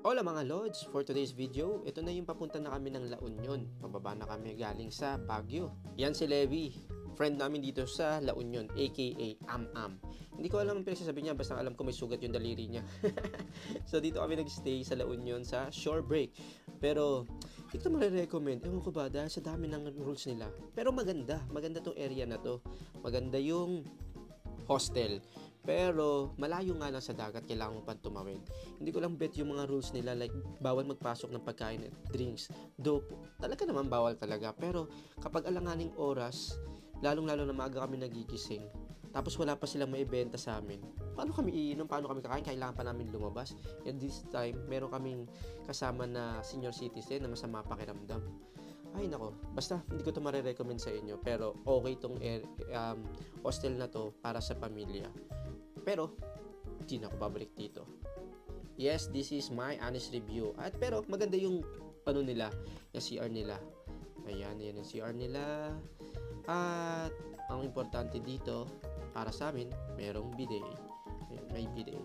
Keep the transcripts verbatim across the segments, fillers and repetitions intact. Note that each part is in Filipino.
Hola mga Lods! For today's video, ito na yung papunta na kami ng La Union. Pababa na kami galing sa Baguio. Yan si Levi, friend namin dito sa La Union, aka Am-Am. Hindi ko alam ang pinagsasabi niya, basta alam ko may sugat yung daliri niya. So dito kami nagstay sa La Union sa shore break. Pero hindi ko marirecommend, ewan ko ba, dahil sa dami ng rules nila. Pero maganda, maganda tong area na to. Maganda yung hostel. Pero malayo nga lang sa dagat, kailangan mo pa tumawid. Hindi ko lang bet yung mga rules nila, like bawal magpasok ng pagkain at drinks. Though talaga naman bawal talaga, pero kapag alanganing oras, lalong-lalo na maaga kami nagigising, tapos wala pa silang maibenta sa amin, paano kami iinom, paano kami kakain, kailangan pa namin lumabas. And this time, meron kaming kasama na senior citizen na masama pakiramdam. Ay nako, basta hindi ko to marirecommend sa inyo, pero okay tong um, hostel na to para sa pamilya. Pero hindi na ako babalik dito. Yes, this is my honest review. At pero maganda yung ano nila, yung C R nila. Ayan, yan yung C R nila. At ang importante dito para sa amin, merong bidet. May bidet.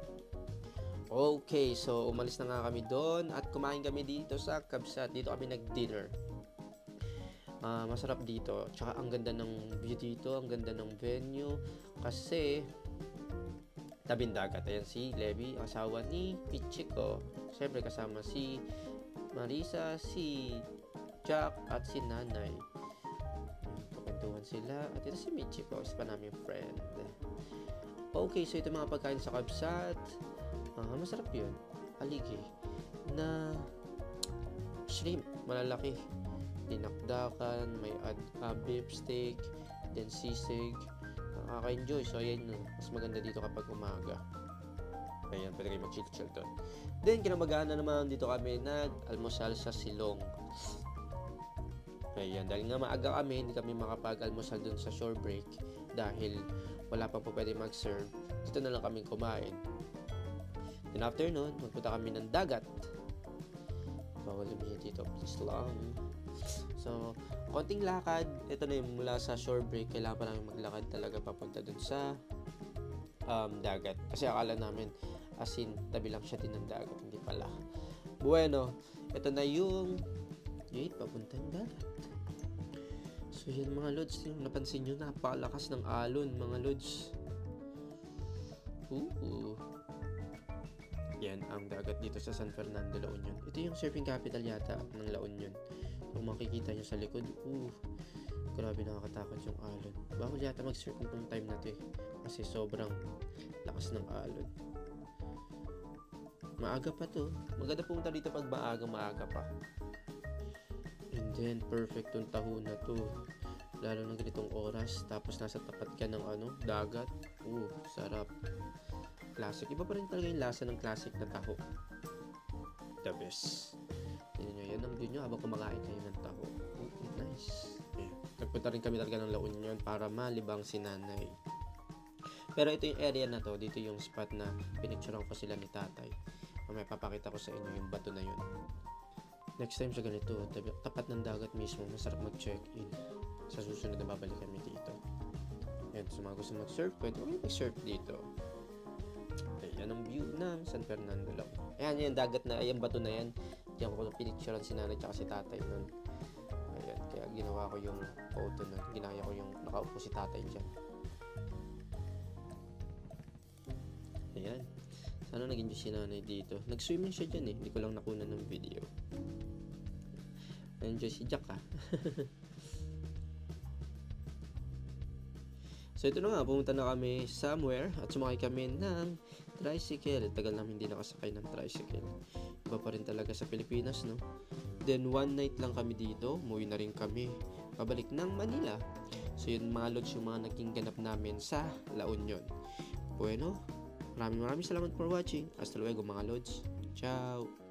Okay, so umalis na nga kami doon at kumain kami dito sa Kabsat. Dito kami nag-dinner. Uh, masarap dito. Tsaka ang ganda ng view dito, ang ganda ng venue. Kasi tabing dagat. Ayan si Levi, asawa ni Pichiko. Siyempre kasama si Marisa, si Jack at si Nanay. Pagkantuhan sila. At ito si Michiko, isa pa namin friend. Okay, so ito mga pagkain sa Kabsat. Uh, masarap yun. Aligi na shrimp, malalaki. Dinakdakan, may ad, uh, beef steak, then sisig. Nakaka-enjoy. So, ayan yun. Mas maganda dito kapag umaga. Ayan, pwede kayo mag-chill-chill doon. Then, kinamagana naman dito kami nag-almusal sa Silong. Ayan, dahil nga maaga kami, hindi kami makapag-almusal doon sa shore break dahil wala pa po pwede mag-serve. Dito na lang kami kumain. Then, after nun, magpunta kami ng dagat. Bawal lumiya dito. Please lang. So, konting lakad. Ito na yung mula sa shore break. Kailangan pa namin maglakad talaga papunta dun sa um, dagat. Kasi akala namin, as in, tabi lang siya din ng dagat. Hindi pala. Bueno, ito na yung yun, papuntang dagat. So, yan mga lods. Yung napansin nyo, napakalakas ng alon, mga lods. Ooh. Yan ang dagat dito sa San Fernando, La Union. Ito yung surfing capital yata ng La Union. Kung makikita nyo sa likod, uh, grabe nakakatakot yung alon. Bawal yata mag-surf nitong time na to eh. Kasi sobrang lakas ng alon. Maaga pa to. Maganda pumunta dito pag maaga-maaga pa. And then, perfect tong taho na to. Lalo ng ganitong oras. Tapos nasa tapat ka ng ano, dagat. Uh, sarap. Classic. Iba pa rin talaga yung lasa ng classic na taho. The best. Tignan nyo, yan ang view nyo habang kumakain kayo ng taho. Oh, nice. Yeah. Nagpunta rin kami talaga ng La Union para malibang si Nanay. Pero ito yung area na to. Dito yung spot na pinicturean ko sila ni Tatay. May papakita ko sa inyo yung bato na yun. Next time sa ganito, tapat ng dagat mismo, masarap mag-check-in. Sa susunod na babalik kami dito. Yan, so mga gusto mag-surf, pwede kami mag-surf dito. Yan ang view ng San Fernando lang. Ayan, yung dagat na, yung bato na yan. Diyan ko pinicturean si Nanay at si Tatay nun. Ayan, kaya ginawa ko yung photo na. Ginaya ko yung nakaupo si Tatay dyan. Ayan. Sana nag-enjoy si Nanay dito. Nag-swimming siya dyan eh. Hindi ko lang nakunan ng video. Enjoy si Jack ah. So ito na nga, pumunta na kami somewhere at sumakay kami ng tricycle. Tagal namin hindi nakasakay ng tricycle. Iba pa rin talaga sa Pilipinas, no? Then one night lang kami dito, umuwi na rin kami pabalik ng Manila. So yun mga lods yung mga naging ganap namin sa La Union. Bueno, maraming maraming salamat for watching. Hasta luego mga lods. Ciao!